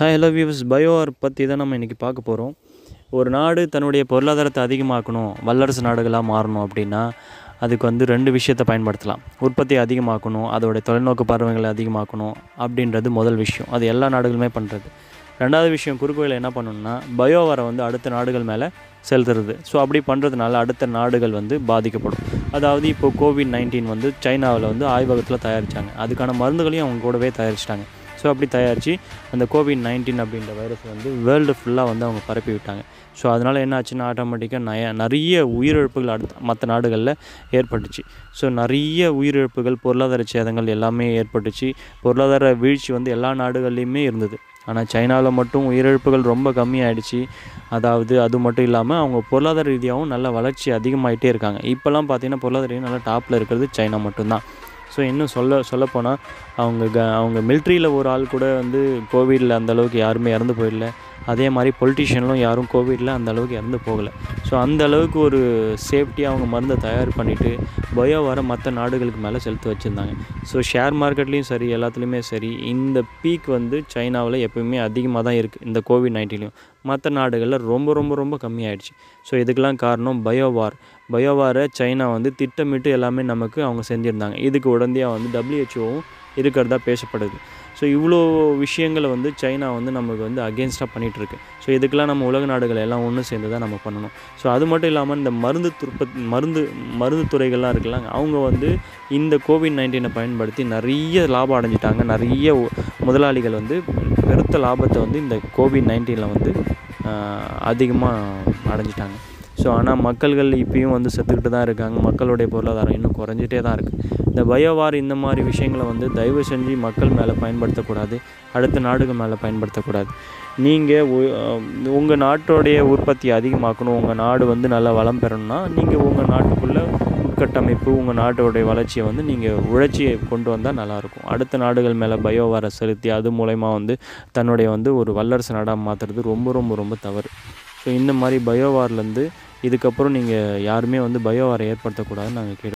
Hello viewers, பயோவார் பற்றி தான் நம்ம இன்றைக்கி பார்க்க போகிறோம். ஒரு நாடு தன்னுடைய பொருளாதாரத்தை அதிகமாக்கணும், வல்லரசு நாடுகளாக மாறணும் அப்படின்னா அதுக்கு வந்து 2 விஷயத்தை பயன்படுத்தலாம். உற்பத்தியை அதிகமாக்கணும், அதோடைய தொலைநோக்கு பார்வைகளை அதிகமாக்கணும் அப்படின்றது முதல் விஷயம். அது எல்லா நாடுகளுமே பண்ணுறது. 2வது விஷயம், குறுக்குவழியில் என்ன பண்ணணும்னா பயோவாரை வந்து அடுத்த நாடுகள் மேலே செலுத்துறது. ஸோ அப்படி பண்ணுறதுனால அடுத்த நாடுகள் வந்து பாதிக்கப்படும். அதாவது இப்போது கோவிட்-19 வந்து சைனாவில் வந்து ஆய்வகத்தில் தயாரித்தாங்க. அதுக்கான மருந்துகளையும் அவங்க கூடவே தயாரிச்சிட்டாங்க. ஸோ அப்படி தயாரித்து அந்த கோவிட்-19 அப்படின்ற வைரஸ் வந்து வேர்ல்டு ஃபுல்லாக வந்து அவங்க பரப்பி விட்டாங்க. ஸோ அதனால் என்ன ஆச்சுன்னா ஆட்டோமேட்டிக்காக நிறைய உயிரிழப்புகள் மற்ற நாடுகளில் ஏற்பட்டுச்சு. ஸோ நிறைய உயிரிழப்புகள், பொருளாதார சேதங்கள் எல்லாமே ஏற்பட்டுச்சு. பொருளாதார வீழ்ச்சி வந்து எல்லா நாடுகள்லேயுமே இருந்தது. ஆனால் சைனாவில் மட்டும் உயிரிழப்புகள் ரொம்ப கம்மியாயிடுச்சு. அதாவது அது மட்டும் இல்லாமல் அவங்க பொருளாதார ரீதியாகவும் நல்ல வளர்ச்சி அதிகமாகிட்டே இருக்காங்க. இப்போல்லாம் பார்த்திங்கன்னா பொருளாதார ரீதியாக நல்லா டாப்பில் இருக்கிறது சைனா மட்டும்தான். ஸோ இன்னும் சொல்லப்போனால் அவங்க மிலிட்ரியில் ஒரு ஆள் கூட வந்து கோவிடில் அந்தளவுக்கு யாருமே இறந்து போயிடல. அதே மாதிரி பொலிட்டிஷியன்லும் யாரும் கோவிடில் அந்தளவுக்கு இறந்து போகலை. ஸோ அந்தளவுக்கு ஒரு சேஃப்டியாக அவங்க மருந்தை தயார் பண்ணிவிட்டு பயோவாரை மற்ற நாடுகளுக்கு மேலே செலுத்தி வச்சுருந்தாங்க. ஸோ ஷேர் மார்க்கெட்லேயும் சரி, எல்லாத்துலேயுமே சரி, இந்த பீக் வந்து சைனாவில் எப்போயுமே அதிகமாக தான் இருக்குது. இந்த கோவிட்-19லையும் மற்ற நாடுகளில் ரொம்ப ரொம்ப ரொம்ப கம்மியாயிடுச்சு. ஸோ இதுக்கெல்லாம் காரணம் பயோவாரை சைனா வந்து திட்டமிட்டு எல்லாமே நமக்கு அவங்க செஞ்சுருந்தாங்க. இதுக்கு உடனடியாக வந்து WHOவும் இருக்கிறதா பேசப்படுது. ஸோ இவ்வளோ விஷயங்களை வந்து சைனா வந்து நமக்கு வந்து அகெயின்ஸ்டாக பண்ணிகிட்ருக்கு. ஸோ இதுக்கெல்லாம் நம்ம உலக நாடுகள் எல்லாம் ஒன்று சேர்ந்து தான் நம்ம பண்ணணும். ஸோ அது மட்டும் இல்லாமல் இந்த மருந்து துறைகள்லாம் இருக்குல்ல, அவங்க வந்து இந்த கோவிட்-19 பயன்படுத்தி நிறைய லாபம் அடைஞ்சிட்டாங்க. நிறைய முதலாளிகள் வந்து பெருத்த லாபத்தை வந்து இந்த கோவிட்-19 வந்து அதிகமாக அடைஞ்சிட்டாங்க. ஸோ ஆனால் மக்கள்கள் இப்பயும் வந்து செத்துக்கிட்டு தான் இருக்காங்க. மக்களுடைய பொருளாதாரம் இன்னும் குறைஞ்சிட்டே தான் இருக்குது. இந்த பயோவார் இந்த மாதிரி விஷயங்களை வந்து தயவு செஞ்சு மக்கள் மேலே பயன்படுத்தக்கூடாது, அடுத்த நாடுகள் மேலே பயன்படுத்தக்கூடாது. நீங்கள் உங்கள் நாட்டோடைய உற்பத்தி அதிகமாக்கணும், உங்கள் நாடு வந்து நல்லா வளம் பெறணும்னா நீங்கள் உங்கள் நாட்டுக்குள்ளே உட்கட்டமைப்பு, உங்கள் நாட்டோடைய வளர்ச்சியை வந்து நீங்கள் உழைச்சியை கொண்டு வந்தால் நல்லாயிருக்கும். அடுத்த நாடுகள் மேலே பயோவாரை செலுத்தி அது மூலயமா வந்து தன்னுடைய வந்து ஒரு வல்லரசு நாடாக மாற்றுறது ரொம்ப ரொம்ப ரொம்ப தவறு. ஸோ இந்த மாதிரி பயோவார்லேருந்து இதுக்கப்புறம் நீங்கள் யாருமே வந்து பயோவாரை ஏற்படுத்தக்கூடாதுன்னு நாங்கள்